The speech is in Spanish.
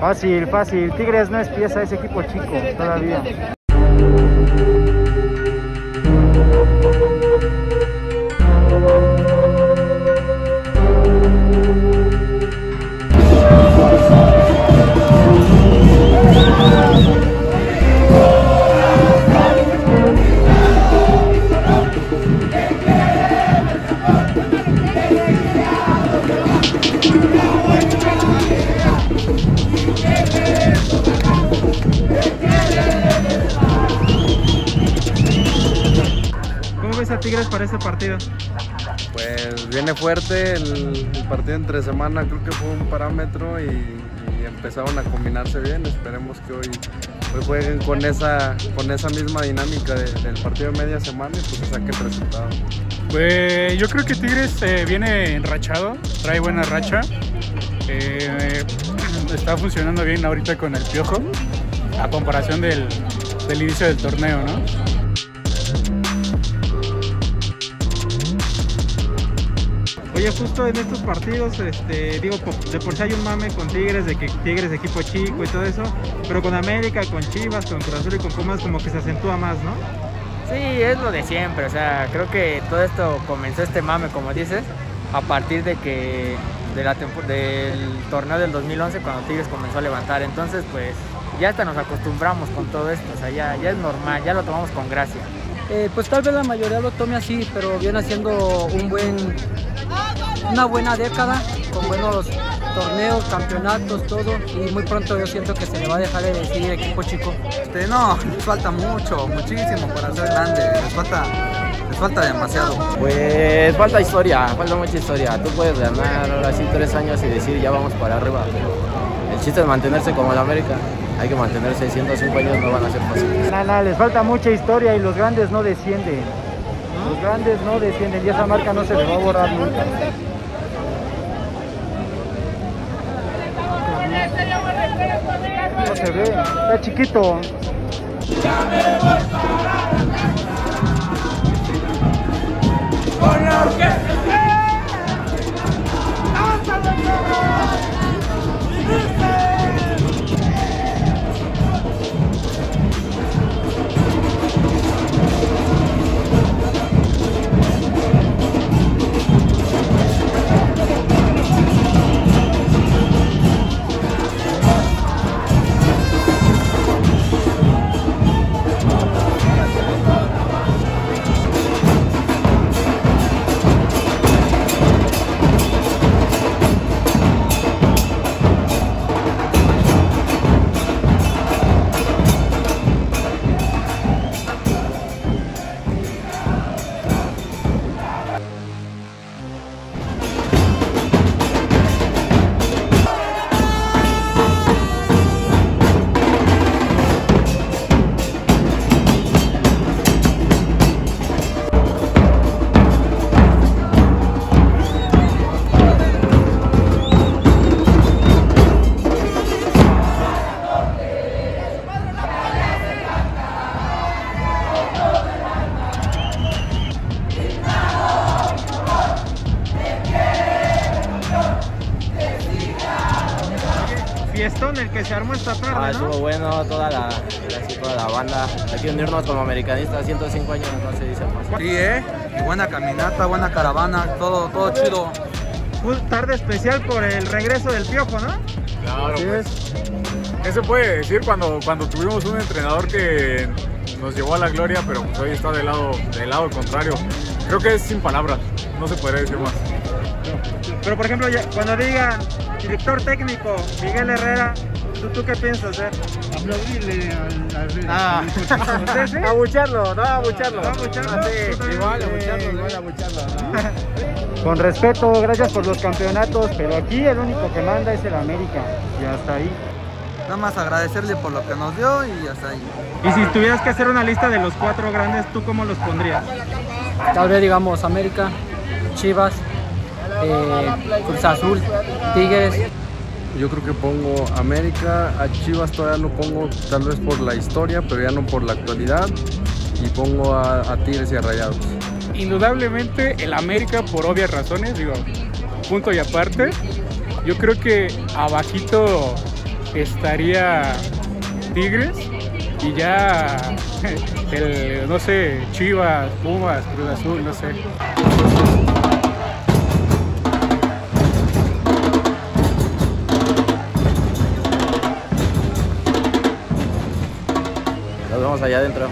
Fácil, fácil. Tigres no es pieza, es equipo chico todavía. A Tigres para este partido? Pues viene fuerte el partido entre semana, creo que fue un parámetro y empezaron a combinarse bien. Esperemos que hoy jueguen con esa misma dinámica del partido de media semana y pues se saque el resultado. Pues yo creo que Tigres viene enrachado, trae buena racha, está funcionando bien ahorita con el Piojo a comparación del inicio del torneo, ¿no? Oye, justo en estos partidos, digo, de por sí hay un mame con Tigres, de que Tigres es equipo chico y todo eso, pero con América, con Chivas, con Cruz Azul y con Pumas como que se acentúa más, ¿no? Sí, es lo de siempre, o sea, creo que todo esto comenzó este mame, como dices, a partir de que del torneo del 2011 cuando Tigres comenzó a levantar, entonces pues ya hasta nos acostumbramos con todo esto, o sea, ya es normal, ya lo tomamos con gracia. Pues tal vez la mayoría lo tome así, pero viene haciendo una buena década, con buenos torneos, campeonatos, todo, y muy pronto yo siento que se le va a dejar de decir equipo chico. No, les falta muchísimo para ser grande, les falta demasiado. Pues falta historia, falta mucha historia. Tú puedes ganar ahora sí 3 años y decir ya vamos para arriba, pero el chiste es mantenerse como el América. Hay que mantenerse, 105 años no van a ser fáciles. Nada, les falta mucha historia y los grandes no descienden. Los grandes no descienden y esa marca no se le va a borrar nunca. No se ve, está chiquito. Con la orquesta. Fiestón el que se armó esta tarde, ¿no? Estuvo bueno, toda la banda. Hay que unirnos como americanistas, 105 años no se dice más. Sí, y buena caminata, buena caravana, todo chido. Tarde especial por el regreso del Piojo, ¿no? Claro, pues. ¿Qué se puede decir cuando tuvimos un entrenador que nos llevó a la gloria, pero pues hoy está del lado contrario? Creo que es sin palabras, no se podría decir más. Pero por ejemplo, cuando digan director técnico Miguel Herrera, ¿tú qué piensas hacer? Aplaudirle al abucharlo, no abucharlo. Igual abucharlo. Con respeto, gracias por los campeonatos, pero aquí el único que manda es el América y hasta ahí. Nada más agradecerle por lo que nos dio y hasta ahí. Y si tuvieras que hacer una lista de los 4 grandes, ¿tú cómo los pondrías? Tal vez digamos América, Chivas, Cruz Azul, Tigres. Yo creo que pongo América, a Chivas todavía lo pongo tal vez por la historia, pero ya no por la actualidad, y pongo a Tigres y a Rayados. Indudablemente el América por obvias razones, digo, punto y aparte. Yo creo que abajito estaría Tigres y ya no sé, Chivas, Pumas, Cruz Azul, no sé. Nos vemos allá adentro.